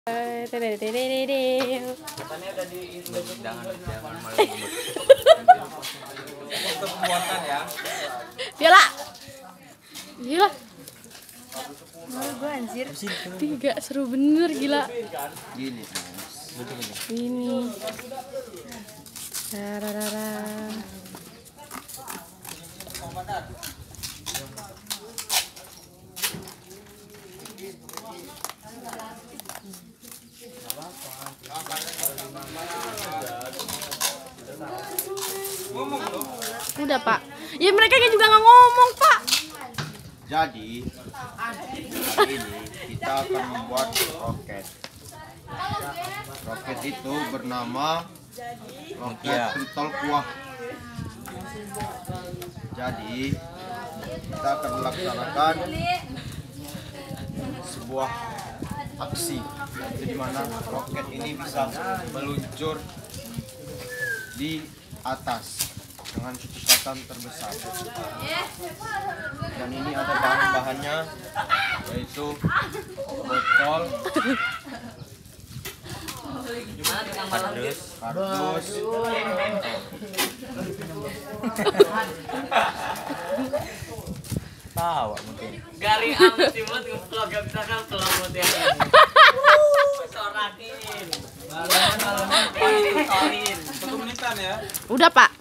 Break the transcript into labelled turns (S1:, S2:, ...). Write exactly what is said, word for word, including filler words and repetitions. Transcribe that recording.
S1: Katanya
S2: udah di jangan jangan malah untuk pembuatan ya.
S1: Gila. Gila. Malu gue anjir. Tiga seru bener gila.
S2: Gini.
S1: Ini. Rararara. Udah Pak. Ya mereka juga nggak ngomong Pak.
S3: Jadi hari ini kita akan membuat roket. Roket itu bernama roket pentol kuah. Jadi kita akan melaksanakan sebuah aksi di mana roket ini bisa meluncur di atas dengan kecepatan terbesar. Dan ini ada bahan-bahannya, yaitu botol, kardus, kardus,
S2: tawa mungkin.
S4: Garing amat sih buat ngevlog, gak bisa kan vlog buat yang ini. Sorakin. Malam-malam storin.
S2: Satu menitan ya.
S1: Udah Pak.